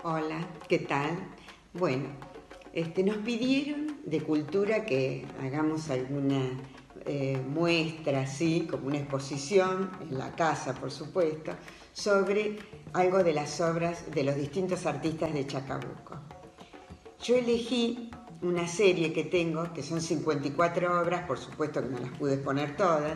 Hola, ¿qué tal? Bueno, nos pidieron de cultura que hagamos alguna muestra, así, como una exposición, en la casa, por supuesto, sobre algo de las obras de los distintos artistas de Chacabuco. Yo elegí una serie que tengo, que son 54 obras, por supuesto que no las pude exponer todas,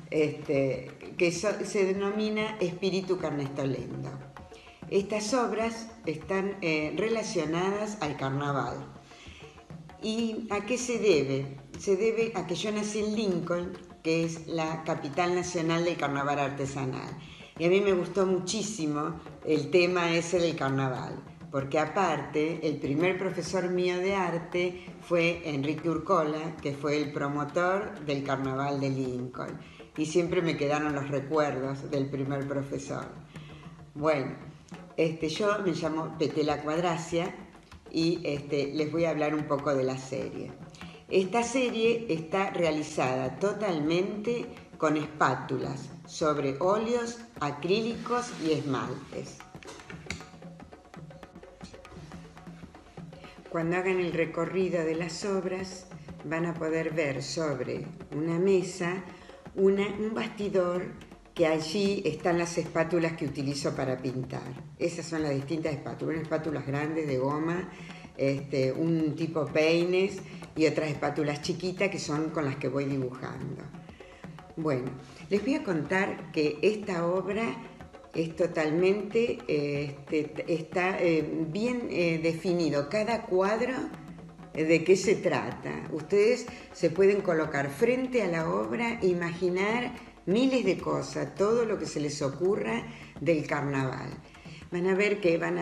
se denomina Espíritu Carnestolendo. Estas obras están relacionadas al carnaval. ¿Y a qué se debe? Se debe a que yo nací en Lincoln, que es la capital nacional del carnaval artesanal. Y a mí me gustó muchísimo el tema ese del carnaval, porque aparte el primer profesor mío de arte fue Enrique Urcola, que fue el promotor del carnaval de Lincoln. Y siempre me quedaron los recuerdos del primer profesor. Bueno, yo me llamo Petela Cuadracia y les voy a hablar un poco de la serie. Esta serie está realizada totalmente con espátulas sobre óleos, acrílicos y esmaltes. Cuando hagan el recorrido de las obras van a poder ver sobre una mesa un bastidor que allí están las espátulas que utilizo para pintar. Esas son las distintas espátulas, unas espátulas grandes de goma, un tipo peines y otras espátulas chiquitas que son con las que voy dibujando. Bueno, les voy a contar que esta obra es totalmente, está bien definido cada cuadro de qué se trata. Ustedes se pueden colocar frente a la obra e imaginar miles de cosas, todo lo que se les ocurra del carnaval. Van a ver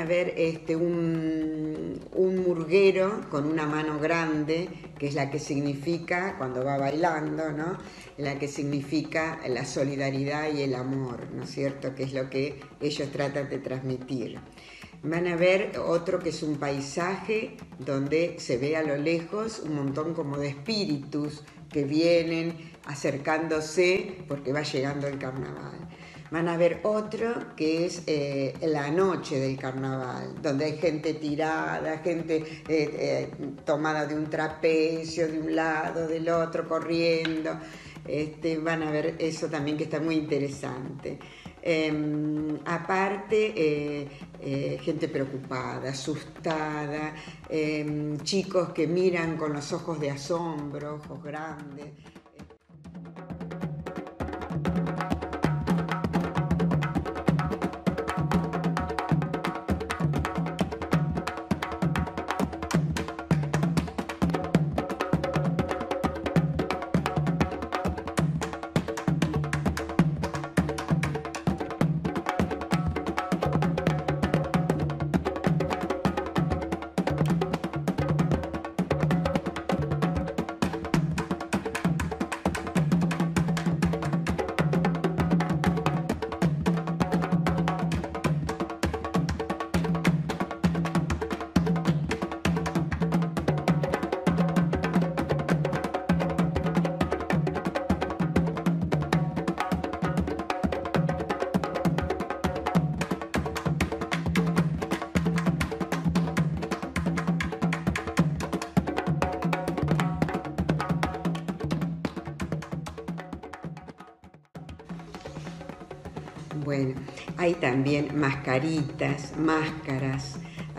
un murguero con una mano grande, que es la que significa, cuando va bailando, ¿no? La que significa la solidaridad y el amor, ¿no es cierto? Que es lo que ellos tratan de transmitir. Van a ver otro que es un paisaje donde se ve a lo lejos un montón como de espíritus que vienen acercándose porque va llegando el carnaval. Van a ver otro que es la noche del carnaval, donde hay gente tirada, gente tomada de un trapecio, de un lado, del otro, corriendo. Van a ver eso también que está muy interesante. Aparte, gente preocupada, asustada, chicos que miran con los ojos de asombro, ojos grandes. Bueno, hay también mascaritas, máscaras,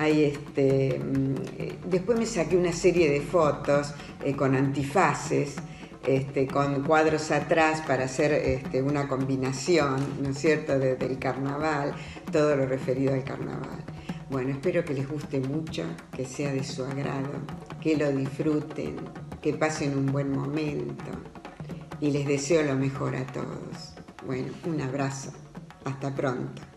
después me saqué una serie de fotos con antifaces, con cuadros atrás para hacer una combinación, ¿no es cierto?, del carnaval, todo lo referido al carnaval. Bueno, espero que les guste mucho, que sea de su agrado, que lo disfruten, que pasen un buen momento y les deseo lo mejor a todos. Bueno, un abrazo. Hasta pronto.